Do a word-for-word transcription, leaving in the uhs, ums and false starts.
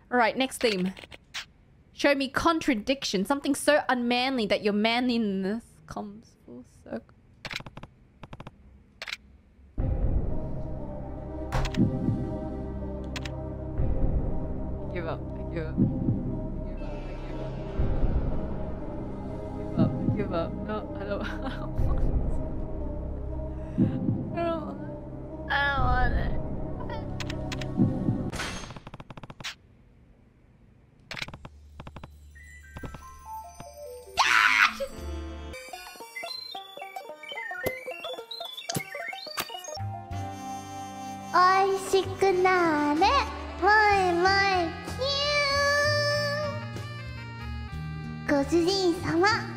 Alright, next theme. Show me contradiction. Something so unmanly that your manliness comes full circle. I give up. I give up. I give up. I give up. I give up. No, I don't. I don't want it. I don't want it. I don't want it. Go to the